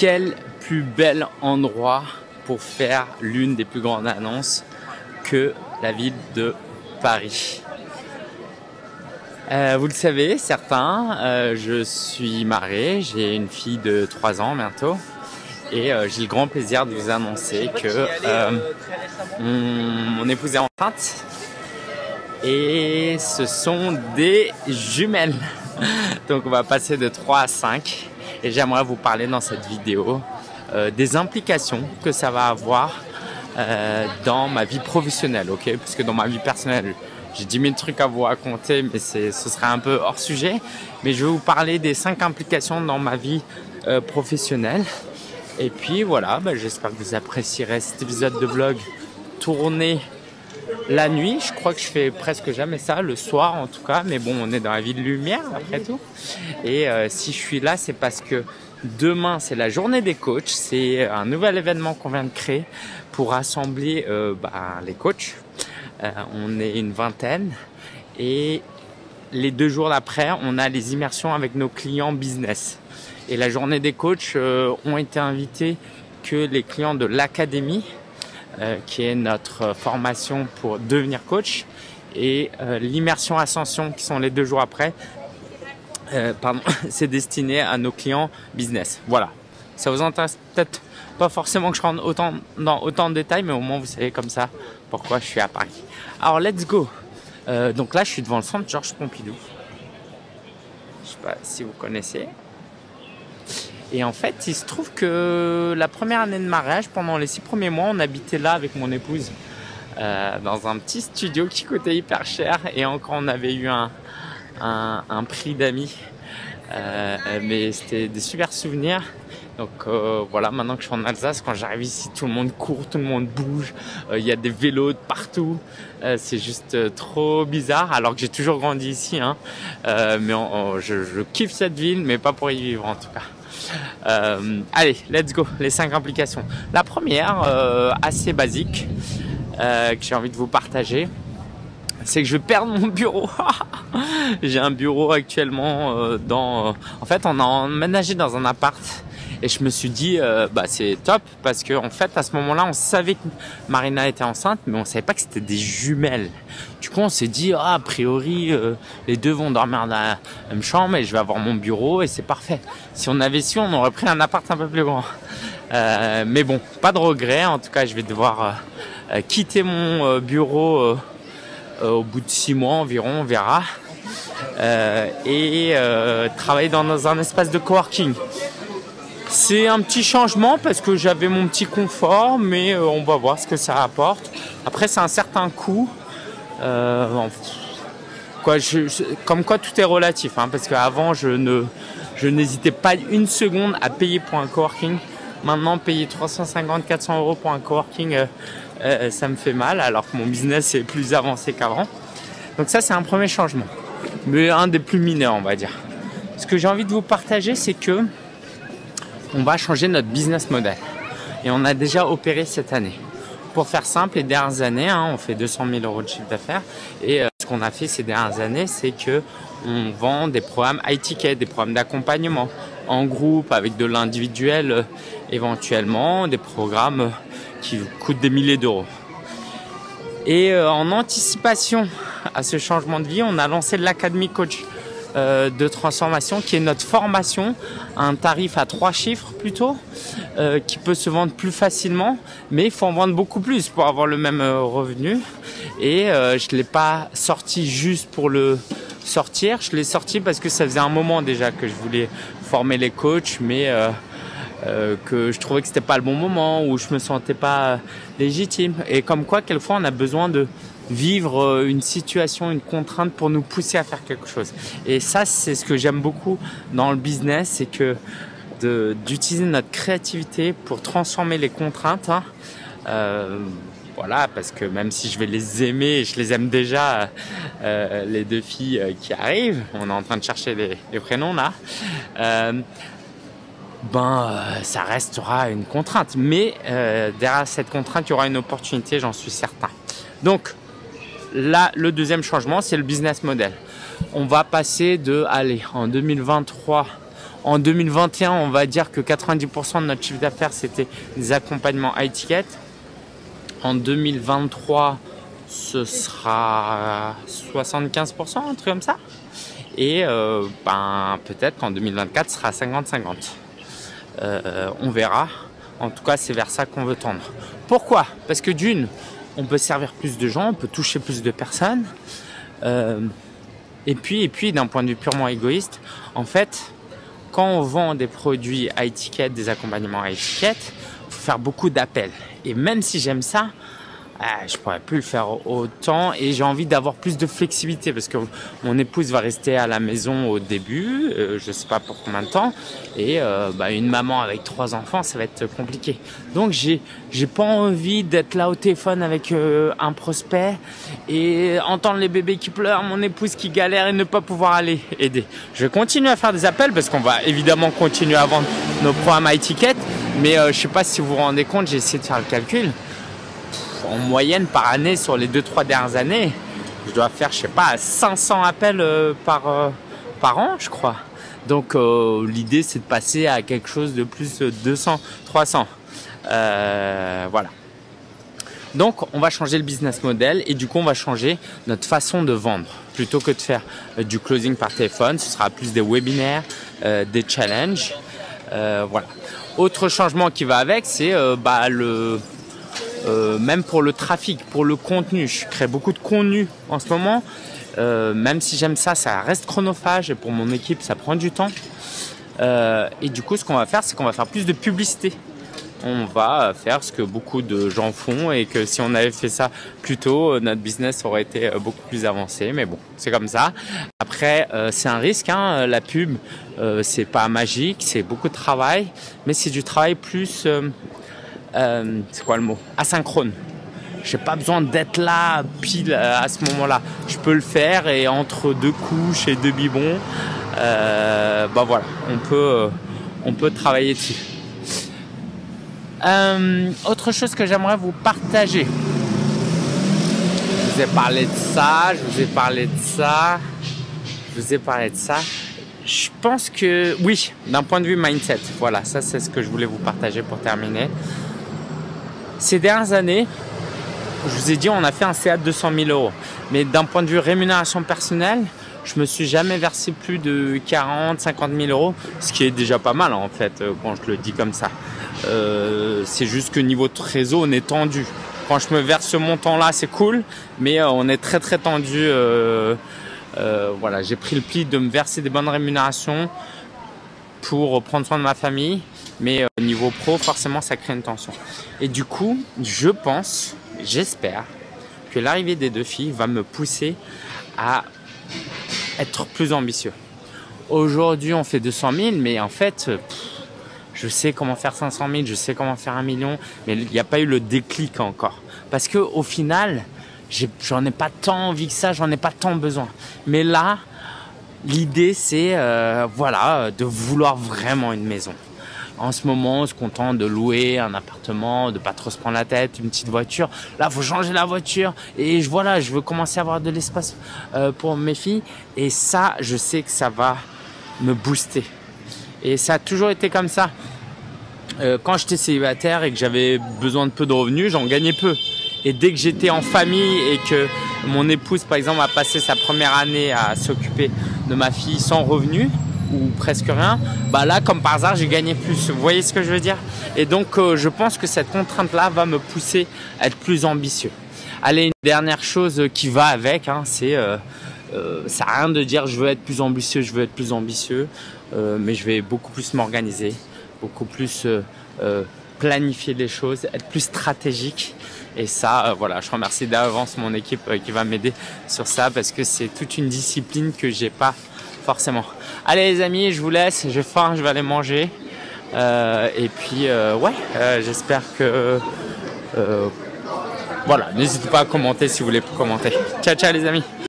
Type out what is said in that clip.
quel plus bel endroit pour faire l'une des plus grandes annonces que la ville de Paris. Vous le savez, certains, je suis marié, j'ai une fille de 3 ans bientôt et j'ai le grand plaisir de vous annoncer que mon épouse est enceinte et ce sont des jumelles. Donc on va passer de 3 à 5 et j'aimerais vous parler dans cette vidéo des implications que ça va avoir dans ma vie professionnelle, ok? Parce que dans ma vie personnelle, j'ai 10 000 trucs à vous raconter, mais ce serait un peu hors sujet. Mais je vais vous parler des 5 implications dans ma vie professionnelle. Et puis voilà, j'espère que vous apprécierez cet épisode de vlog tourné la nuit. Je crois que je fais presque jamais ça, le soir en tout cas. Mais bon, on est dans la vie de lumière après tout. Et si je suis là, c'est parce que demain, c'est la journée des coachs. C'est un nouvel événement qu'on vient de créer pour rassembler les coachs. On est une vingtaine et les 2 jours d'après, on a les immersions avec nos clients business. Et la journée des coachs ont été invités que les clients de l'académie, qui est notre formation pour devenir coach, et l'immersion Ascension, qui sont les 2 jours après, c'est destiné à nos clients business. Voilà, ça vous intéresse peut-être pas forcément que je rentre dans autant de détails, mais au moins vous savez comme ça pourquoi je suis à Paris. Alors let's go. Donc là je suis devant le centre Georges Pompidou. Je sais pas si vous connaissez. Et en fait il se trouve que la première année de mariage, pendant les 6 premiers mois, on habitait là avec mon épouse dans un petit studio qui coûtait hyper cher, et encore on avait eu un prix d'amis. Mais c'était des super souvenirs. Donc voilà, maintenant que je suis en Alsace, quand j'arrive ici, tout le monde court, tout le monde bouge, il y a des vélos de partout, c'est juste trop bizarre, alors que j'ai toujours grandi ici, hein. Mais je kiffe cette ville, mais pas pour y vivre en tout cas. Allez, let's go, les 5 implications. La première, assez basique, que j'ai envie de vous partager, c'est que je vais perdre mon bureau. J'ai un bureau actuellement en fait, on a emménagé dans un appart et je me suis dit, c'est top parce que en fait, à ce moment-là, on savait que Marina était enceinte, mais on savait pas que c'était des jumelles. Du coup, on s'est dit, a priori, les 2 vont dormir dans la même chambre et je vais avoir mon bureau et c'est parfait. Si on avait su, on aurait pris un appart un peu plus grand. Mais bon, pas de regret. En tout cas, je vais devoir quitter mon bureau au bout de 6 mois environ, on verra, et travailler dans un espace de coworking. C'est un petit changement parce que j'avais mon petit confort, mais on va voir ce que ça apporte. Après, c'est un certain coût. Comme quoi tout est relatif, hein, parce qu'avant je n'hésitais pas une seconde à payer pour un coworking. Maintenant, payer 350-400 € pour un coworking, ça me fait mal, alors que mon business est plus avancé qu'avant. Donc ça, c'est un premier changement, mais un des plus mineurs, on va dire. Ce que j'ai envie de vous partager, c'est que on va changer notre business model. Et on a déjà opéré cette année. Pour faire simple, les dernières années, on fait 200 000 € de chiffre d'affaires. Et ce qu'on a fait ces dernières années, c'est que on vend des programmes high-ticket, des programmes d'accompagnement en groupe, avec de l'individuel, éventuellement, des programmes qui coûtent des milliers d'euros. Et en anticipation à ce changement de vie, on a lancé l'Académie Coach de transformation, qui est notre formation à un tarif à 3 chiffres plutôt, qui peut se vendre plus facilement, mais il faut en vendre beaucoup plus pour avoir le même revenu. Et je ne l'ai pas sorti juste pour le sortir, je l'ai sorti parce que ça faisait un moment déjà que je voulais former les coachs, mais que je trouvais que c'était pas le bon moment, ou je me sentais pas légitime. Et comme quoi, quelquefois, on a besoin de vivre une situation, une contrainte pour nous pousser à faire quelque chose. Et ça, c'est ce que j'aime beaucoup dans le business, c'est que d'utiliser notre créativité pour transformer les contraintes. Voilà, parce que même si je vais les aimer, je les aime déjà, les 2 filles qui arrivent, on est en train de chercher les prénoms là, ça restera une contrainte. Mais derrière cette contrainte, il y aura une opportunité, j'en suis certain. Donc là, le deuxième changement, c'est le business model. On va passer en 2023, En 2021, on va dire que 90% de notre chiffre d'affaires, c'était des accompagnements high ticket. En 2023, ce sera 75%, un truc comme ça. Et peut-être qu'en 2024, ce sera 50-50. On verra. En tout cas, c'est vers ça qu'on veut tendre. Pourquoi? Parce que d'une, on peut servir plus de gens, on peut toucher plus de personnes. Et puis d'un point de vue purement égoïste, en fait, quand on vend des produits high ticket, des accompagnements high ticket, il faut faire beaucoup d'appels. Et même si j'aime ça, je pourrais plus le faire autant et j'ai envie d'avoir plus de flexibilité parce que mon épouse va rester à la maison au début, je sais pas pour combien de temps, et une maman avec 3 enfants, ça va être compliqué. Donc j'ai pas envie d'être là au téléphone avec un prospect et entendre les bébés qui pleurent, mon épouse qui galère et ne pas pouvoir aller aider. Je vais continuer à faire des appels parce qu'on va évidemment continuer à vendre nos programmes high ticket, mais je sais pas si vous vous rendez compte, j'ai essayé de faire le calcul. En moyenne par année sur les 2-3 dernières années, je dois faire, je sais pas, 500 appels par an, je crois. Donc l'idée c'est de passer à quelque chose de plus 200, 300. Voilà. Donc on va changer le business model et du coup on va changer notre façon de vendre. Plutôt que de faire du closing par téléphone, ce sera plus des webinaires, des challenges. Voilà. Autre changement qui va avec, c'est même pour le trafic, pour le contenu. Je crée beaucoup de contenu en ce moment. Même si j'aime ça, ça reste chronophage et pour mon équipe, ça prend du temps. Et du coup, ce qu'on va faire, c'est qu'on va faire plus de publicité. On va faire ce que beaucoup de gens font et que si on avait fait ça plus tôt, notre business aurait été beaucoup plus avancé. Mais bon, c'est comme ça. Après, c'est un risque, hein. La pub, c'est pas magique, c'est beaucoup de travail, mais c'est du travail plus... c'est quoi le mot? Asynchrone. J'ai pas besoin d'être là pile à ce moment-là. Je peux le faire et entre 2 couches et 2 biberons, voilà, on peut travailler dessus. Autre chose que j'aimerais vous partager. Je vous ai parlé de ça, je vous ai parlé de ça, je vous ai parlé de ça. Je pense que oui, d'un point de vue mindset, voilà, ça c'est ce que je voulais vous partager pour terminer. Ces dernières années, je vous ai dit, on a fait un CA de 200 000 €. Mais d'un point de vue rémunération personnelle, je me suis jamais versé plus de 40 50 000 €, ce qui est déjà pas mal en fait, quand je le dis comme ça. C'est juste que niveau trésor, on est tendu. Quand je me verse ce montant-là, c'est cool, mais on est très très tendu. Voilà, j'ai pris le pli de me verser des bonnes rémunérations pour prendre soin de ma famille. Mais au niveau pro, forcément, ça crée une tension. Et du coup, je pense, j'espère que l'arrivée des 2 filles va me pousser à être plus ambitieux. Aujourd'hui, on fait 200 000, mais en fait, je sais comment faire 500 000, je sais comment faire 1 million, mais il n'y a pas eu le déclic encore. Parce qu'au final, j'en ai pas tant envie que ça, j'en ai pas tant besoin. Mais là, l'idée, c'est de vouloir vraiment une maison. En ce moment, on se contente de louer un appartement, de pas trop se prendre la tête, une petite voiture. Là, faut changer la voiture. Et je veux commencer à avoir de l'espace pour mes filles. Et ça, je sais que ça va me booster. Et ça a toujours été comme ça. Quand j'étais célibataire et que j'avais besoin de peu de revenus, j'en gagnais peu. Et dès que j'étais en famille et que mon épouse, par exemple, a passé sa première année à s'occuper de ma fille sans revenus, ou presque rien, là comme par hasard j'ai gagné plus. Vous voyez ce que je veux dire? Et donc je pense que cette contrainte là va me pousser à être plus ambitieux. Allez, une dernière chose qui va avec, hein, c'est ça sert à rien de dire je veux être plus ambitieux, mais je vais beaucoup plus m'organiser, beaucoup plus planifier les choses, être plus stratégique. Et ça, voilà, je remercie d'avance mon équipe qui va m'aider sur ça parce que c'est toute une discipline que j'ai pas forcément. Allez les amis, je vous laisse, j'ai faim, je vais aller manger. Et puis j'espère que voilà, n'hésitez pas à commenter si vous voulez commenter. Ciao ciao les amis.